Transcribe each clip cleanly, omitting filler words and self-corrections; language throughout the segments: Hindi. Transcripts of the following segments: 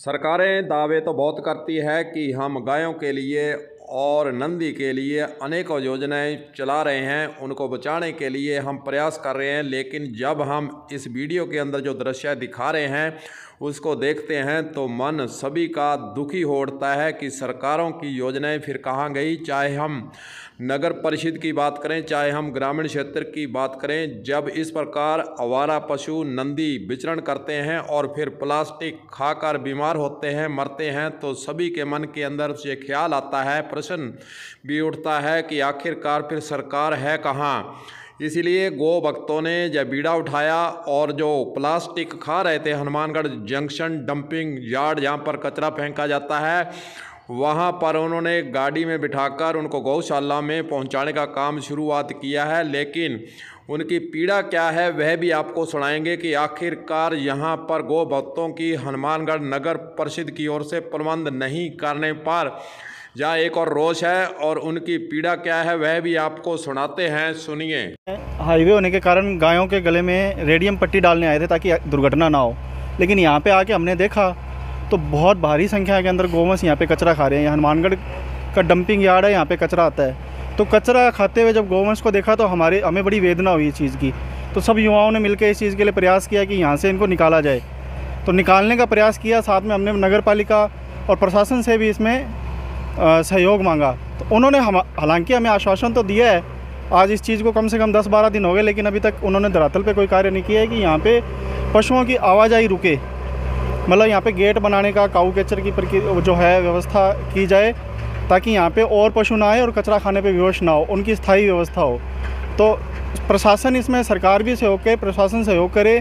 सरकारें दावे तो बहुत करती है कि हम गायों के लिए और नंदी के लिए अनेकों योजनाएं चला रहे हैं, उनको बचाने के लिए हम प्रयास कर रहे हैं। लेकिन जब हम इस वीडियो के अंदर जो दृश्य दिखा रहे हैं उसको देखते हैं तो मन सभी का दुखी हो उठता है कि सरकारों की योजनाएं फिर कहाँ गई। चाहे हम नगर परिषद की बात करें, चाहे हम ग्रामीण क्षेत्र की बात करें, जब इस प्रकार आवारा पशु नंदी विचरण करते हैं और फिर प्लास्टिक खाकर बीमार होते हैं, मरते हैं, तो सभी के मन के अंदर ये ख्याल आता है, प्रश्न भी उठता है कि आखिरकार फिर सरकार है कहाँ। इसीलिए गो भक्तों ने जब बीड़ा उठाया और जो प्लास्टिक खा रहे थे हनुमानगढ़ जंक्शन डंपिंग यार्ड जहाँ पर कचरा फेंका जाता है, वहाँ पर उन्होंने गाड़ी में बिठाकर उनको गौशाला में पहुँचाने का काम शुरुआत किया है। लेकिन उनकी पीड़ा क्या है वह भी आपको सुनाएंगे कि आखिरकार यहाँ पर गो भक्तों की हनुमानगढ़ नगर परिषद की ओर से प्रबंध नहीं करने पर जहाँ एक और रोष है और उनकी पीड़ा क्या है वह भी आपको सुनाते हैं, सुनिए। हाईवे होने के कारण गायों के गले में रेडियम पट्टी डालने आए थे ताकि दुर्घटना ना हो, लेकिन यहाँ पे आके हमने देखा तो बहुत भारी संख्या के अंदर गौवंश यहाँ पे कचरा खा रहे हैं। हनुमानगढ़ का डंपिंग यार्ड है, यहाँ पे कचरा आता है, तो कचरा खाते हुए जब गौवंश को देखा तो हमें बड़ी वेदना हुई इस चीज़ की। तो सब युवाओं ने मिलकर इस चीज़ के लिए प्रयास किया कि यहाँ से इनको निकाला जाए। तो निकालने का प्रयास किया, साथ में हमने नगर पालिका और प्रशासन से भी इसमें सहयोग मांगा। तो उन्होंने हालांकि हमें आश्वासन तो दिया है, आज इस चीज़ को कम से कम 10-12 दिन हो गए, लेकिन अभी तक उन्होंने धरातल पे कोई कार्य नहीं किया है कि यहाँ पे पशुओं की आवाजाही रुके। मतलब यहाँ पे गेट बनाने का काऊ कैचर की जो है व्यवस्था की जाए ताकि यहाँ पे और पशु ना आए और कचरा खाने पे विवश ना हो, उनकी स्थायी व्यवस्था हो। तो प्रशासन इसमें, सरकार भी सहयोग करे, प्रशासन सहयोग करे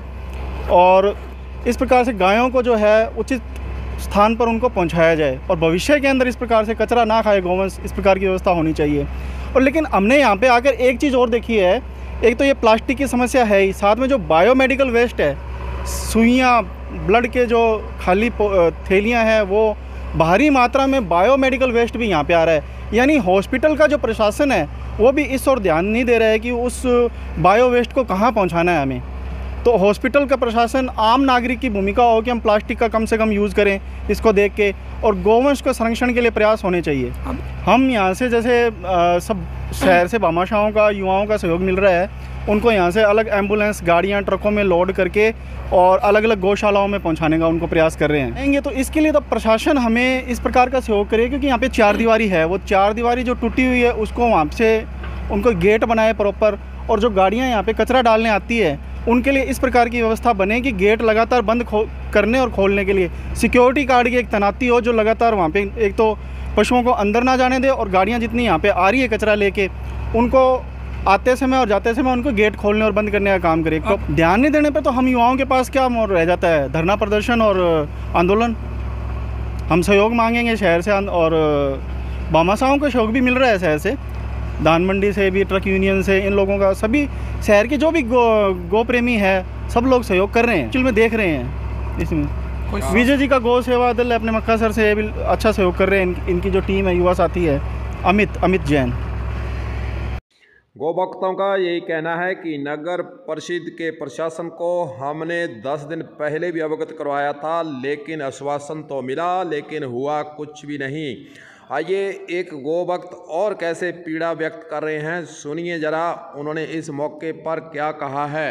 और इस प्रकार से गायों को जो है उचित स्थान पर उनको पहुंचाया जाए और भविष्य के अंदर इस प्रकार से कचरा ना खाए गौवंश, इस प्रकार की व्यवस्था होनी चाहिए। और लेकिन हमने यहाँ पे आकर एक चीज़ और देखी है, एक तो ये प्लास्टिक की समस्या है ही, साथ में जो बायोमेडिकल वेस्ट है, सुइयाँ, ब्लड के जो खाली थैलियाँ हैं, वो भारी मात्रा में बायोमेडिकल वेस्ट भी यहाँ पे आ रहा है। यानी हॉस्पिटल का जो प्रशासन है वो भी इस ओर ध्यान नहीं दे रहा है कि उस बायो वेस्ट को कहाँ पहुँचाना है हमें। तो हॉस्पिटल का प्रशासन, आम नागरिक की भूमिका हो कि हम प्लास्टिक का कम से कम यूज़ करें इसको देख के, और गौवंश को संरक्षण के लिए प्रयास होने चाहिए। हम यहाँ से जैसे सब शहर से भामाशाहों का, युवाओं का सहयोग मिल रहा है, उनको यहाँ से अलग एम्बुलेंस गाड़ियाँ ट्रकों में लोड करके और अलग अलग गौशालाओं में पहुँचाने का उनको प्रयास कर रहे हैं। तो इसके लिए तो प्रशासन हमें इस प्रकार का सहयोग करे, क्योंकि यहाँ पे 4 दीवारी है, वो 4 दीवारी जो टूटी हुई है उसको वहाँ से उनको गेट बनाए प्रॉपर, और जो गाड़ियाँ यहाँ पे कचरा डालने आती है उनके लिए इस प्रकार की व्यवस्था बने कि गेट लगातार बंद करने और खोलने के लिए सिक्योरिटी गार्ड की एक तैनाती हो, जो लगातार वहाँ पे एक तो पशुओं को अंदर ना जाने दे और गाड़ियाँ जितनी यहाँ पे आ रही है कचरा लेके, उनको आते समय और जाते समय उनको गेट खोलने और बंद करने का काम करे। तो ध्यान नहीं देने पे तो हम युवाओं के पास क्या रह जाता है, धरना प्रदर्शन और आंदोलन। हम सहयोग मांगेंगे शहर से, और भामाशाहों को सहयोग भी मिल रहा है शहर से, धान मंडी से भी, ट्रक यूनियन से, इन लोगों का, सभी शहर के जो भी गो प्रेमी है सब लोग सहयोग कर रहे हैं। एक्चुअली में देख रहे हैं इसमें विजय जी का गौ सेवा दल अपने मक्का सर से भी अच्छा सहयोग कर रहे हैं। इनकी जो टीम है, युवा साथी है अमित जैन। गौ भक्तों का यही कहना है कि नगर परिषद के प्रशासन को हमने 10 दिन पहले भी अवगत करवाया था, लेकिन आश्वासन तो मिला, लेकिन हुआ कुछ भी नहीं। आइए एक गो भक्त और कैसे पीड़ा व्यक्त कर रहे हैं, सुनिए जरा उन्होंने इस मौके पर क्या कहा है।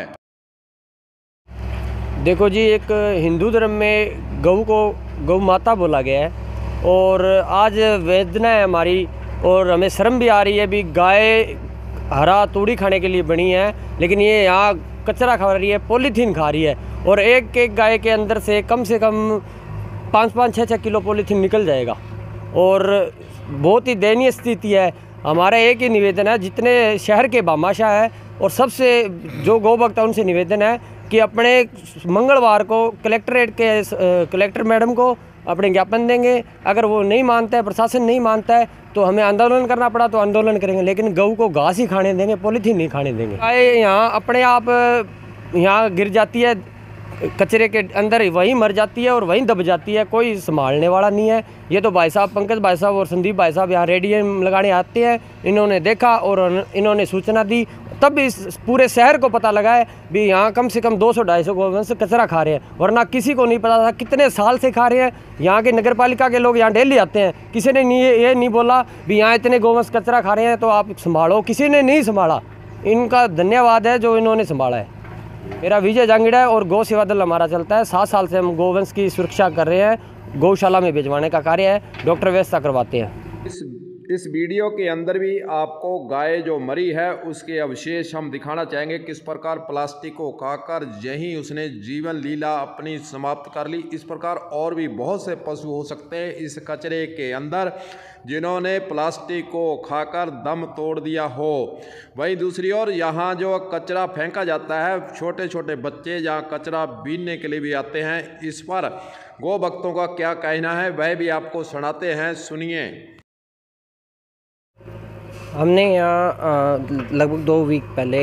देखो जी, एक हिंदू धर्म में गऊ को गौ माता बोला गया है और आज वेदना है हमारी, और हमें शर्म भी आ रही है। भी गाय हरा तूड़ी खाने के लिए बनी है, लेकिन ये यहाँ कचरा खा रही है, पॉलीथीन खा रही है, और एक गाय के अंदर से कम 5-5, 6-6 किलो पॉलीथीन निकल जाएगा, और बहुत ही दयनीय स्थिति है। हमारा एक ही निवेदन है, जितने शहर के भामाशाह है और सबसे जो गौ भक्त है उनसे निवेदन है कि अपने मंगलवार को कलेक्टर मैडम को अपने ज्ञापन देंगे। अगर वो नहीं मानता है, प्रशासन नहीं मानता है, तो हमें आंदोलन करना पड़ा तो आंदोलन करेंगे, लेकिन गऊ को घास ही खाने देंगे, पॉलीथीन नहीं खाने देंगे। गाय यहाँ अपने आप यहाँ गिर जाती है कचरे के अंदर, वहीं मर जाती है और वहीं दब जाती है, कोई संभालने वाला नहीं है। ये तो भाई साहब, पंकज भाई साहब और संदीप भाई साहब यहाँ रेडियम लगाने आते हैं, इन्होंने देखा और इन्होंने सूचना दी, तब इस पूरे शहर को पता लगा है भी यहाँ कम से कम 200-250 गौवंश कचरा खा रहे हैं, वरना किसी को नहीं पता था। कितने साल से खा रहे हैं। यहाँ के नगर पालिका के लोग यहाँ डेली आते हैं, किसी ने नहीं ये नहीं बोला भी यहाँ इतने गौवंश कचरा खा रहे हैं तो आप संभालो, किसी ने नहीं संभाला। इनका धन्यवाद है जो इन्होंने संभाला है। मेरा विजय जांगीड़ा है और गौ सेवा दल हमारा चलता है। 7 साल से हम गौवंश की सुरक्षा कर रहे हैं, गौशाला में भिजवाने का कार्य है, डॉक्टर व्यवस्था करवाते हैं। इस वीडियो के अंदर भी आपको गाय जो मरी है उसके अवशेष हम दिखाना चाहेंगे, किस प्रकार प्लास्टिक को खाकर यहीं उसने जीवन लीला अपनी समाप्त कर ली। इस प्रकार और भी बहुत से पशु हो सकते हैं इस कचरे के अंदर जिन्होंने प्लास्टिक को खाकर दम तोड़ दिया हो। वहीं दूसरी ओर यहाँ जो कचरा फेंका जाता है, छोटे छोटे बच्चे जहाँ कचरा बीनने के लिए भी आते हैं, इस पर गौ भक्तों का क्या कहना है वह भी आपको सुनाते हैं, सुनिए। हमने यहाँ लगभग 2 वीक पहले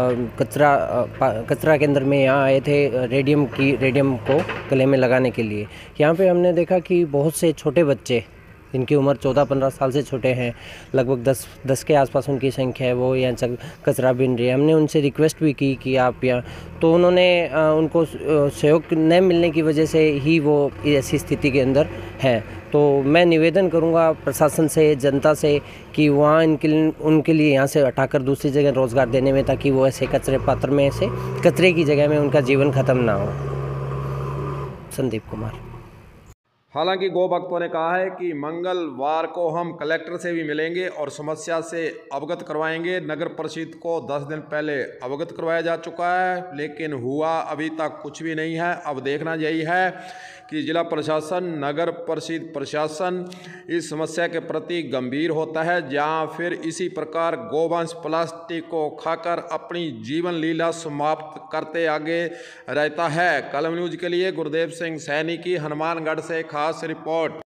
कचरा केंद्र में यहाँ आए थे रेडियम को गले में लगाने के लिए। यहाँ पे हमने देखा कि बहुत से छोटे बच्चे जिनकी उम्र 14-15 साल से छोटे हैं, लगभग 10 के आसपास उनकी संख्या है, वो यहाँ कचरा बीन रही है। हमने उनसे रिक्वेस्ट भी की कि आप यहाँ, तो उन्होंने उनको सहयोग न मिलने की वजह से ही वो ऐसी स्थिति के अंदर हैं। तो मैं निवेदन करूंगा प्रशासन से, जनता से कि वहाँ उनके लिए यहाँ से हटाकर दूसरी जगह रोज़गार देने में, ताकि वो ऐसे कचरे पात्र में से कचरे की जगह में उनका जीवन ख़त्म ना हो। संदीप कुमार। हालांकि गौ भक्तों ने कहा है कि मंगलवार को हम कलेक्टर से भी मिलेंगे और समस्या से अवगत करवाएंगे। नगर परिषद को 10 दिन पहले अवगत करवाया जा चुका है, लेकिन हुआ अभी तक कुछ भी नहीं है। अब देखना यही है कि जिला प्रशासन, नगर परिषद प्रशासन इस समस्या के प्रति गंभीर होता है, जहां फिर इसी प्रकार गौवंश प्लास्टिक को खाकर अपनी जीवन लीला समाप्त करते आगे रहता है। कलम न्यूज़ के लिए गुरदेव सिंह सैनी की हनुमानगढ़ से खास रिपोर्ट।